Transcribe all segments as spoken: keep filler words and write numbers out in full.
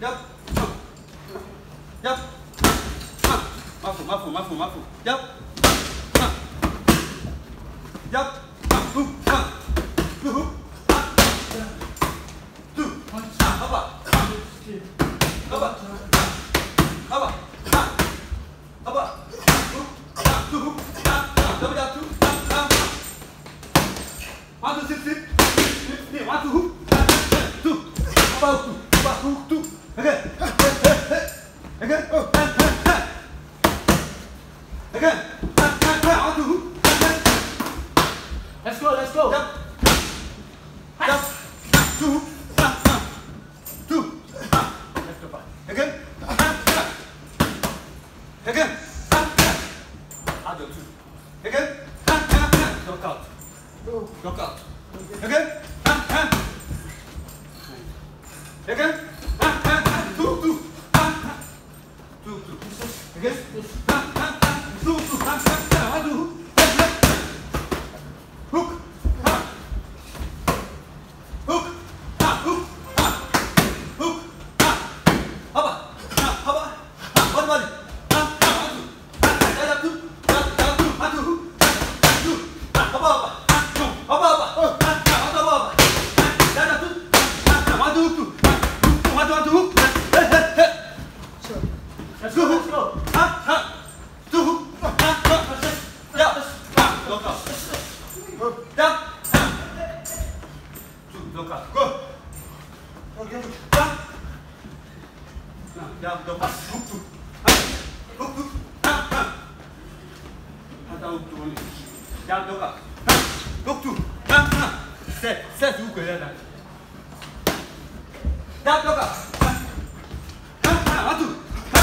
Yap. Yap. Mafu, mafu, mafu, mafu. Yap. Yap. Hook. Hook. Two. Haba. Haba. Haba. Haba. Hook. Two. Hook. Double down two. One, two, six, six. One, two, hook. Two. Haba, hook, two. Haba, hook, two. Again. Again. Again. One, two, hook. Let's go, let's go. Jump. Jump. Two. Two. Let's go back. Again. Again. Other two. Again. Knock out. Knock out. Again. Again. Two, two. Two, two. Again. Two, two. One, two. Hook. Hook. Hook. Hook. Haba. Haba. One body. One, two. Down, two. Down, two. One, two. Two. Haba, haba. Haba, haba. Haba, haba. Down, two. One, two, two. One, two, one, two. Hey, hey, hey. Let's go, let's go. Ha, ha. Two. Ha, ha. Yeah. Knock out. Down. Two. Knock out. Go. Down. Down. Knock out. Hook two. Hook two. Down. Down. Hook two only. Down. Knock out. Hook two. Down. Set. Set. Hook回来了。Down. Knock out. One, two.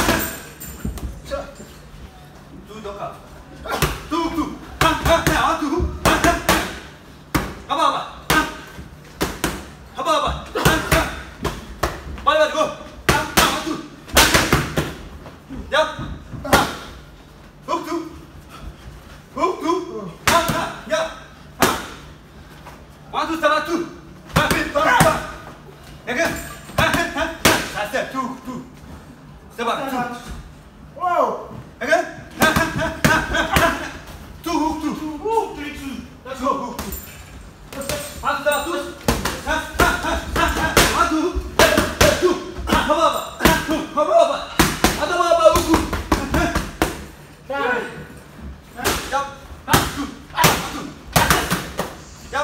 Two. Knock out. Two. Two. One, two. Haba, haba. Haba, haba. Balik, balik, go. One, two. Yap. Hook two. Hook two. Yap. One, two, seven, two. Again. That's it. Two, two. Seven, two. Whoa. Again. Two, hook two. Two, three, two. Let's Two, go. hook two. One, two, seven, two. One, two. Two. Haba, haba. Haba, haba. Haba, haba, hook two. Down. Yap. Two. Two. Yap.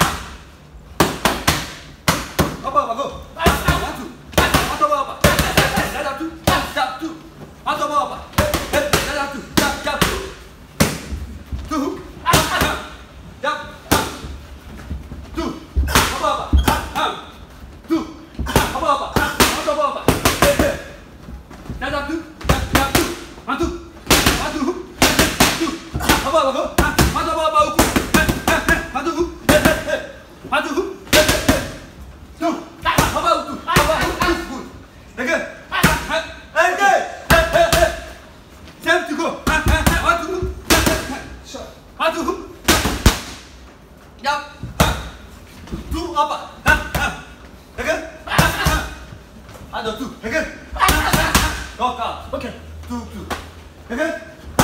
Haba, haba, go. One, two. One, two, haba. Down, two. Jump, two. One, two, haba. Down, two. Jump, jump. Two. Yap. Two. Haba, haba. Two. Haba, haba. One, two, haba. Down, two. Jump, two. One, two. One, two. Two. Haba, haba, go. One, two, haba, hook. One, two. One, two. Two. Haba, hook. Haba, hook. Good. Again. Again. Time to go. One, two. One, two. Yap. Two up. Again. Another two. Again. Knock out. Okay. Two, two. Again.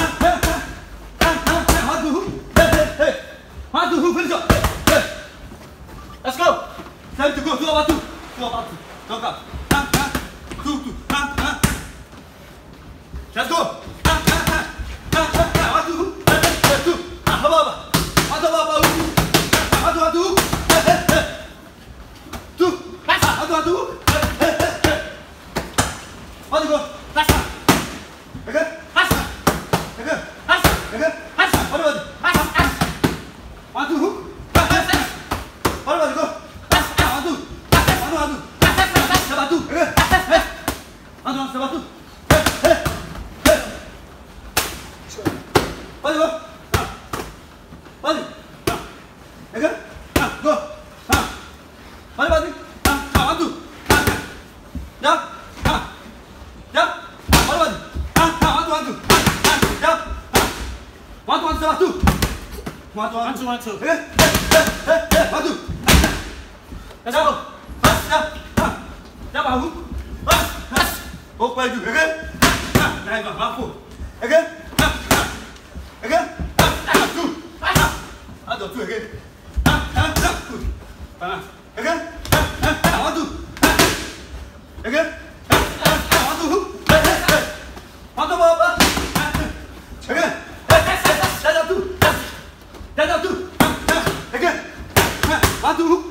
One, two. One, two. Finish up. Let's go. Time to go. Two up, two. Two up, two. Knock out. Two, two. Let's go. One, two. Two. Haba, haba. One, two, haba, hook. One, two, one, two. Two. One, two, one, two. One, two, go. Let's go. Again. Let's go. Again. Let's go. Again. Let's go. One, one. Let's go. One, two, hook. One, one, go. One, two. One, one, two. Seven, two. Again. One, two, seven, two. One, go. One. Again. Go. One, one. One, two. Jump. Jump. One, one. One, two, one, two. Jump. One, two, one, seven, two. One, two, One, two, one, two. Again. One, two. Let's go. Jump. Jump. Jump. Jump. Open you again. Này vào bao phủ. Again. Again. Two. Other two again. Again. One two. Again. One two. One two ball. Again. That's up two. That's up two. Again. One two.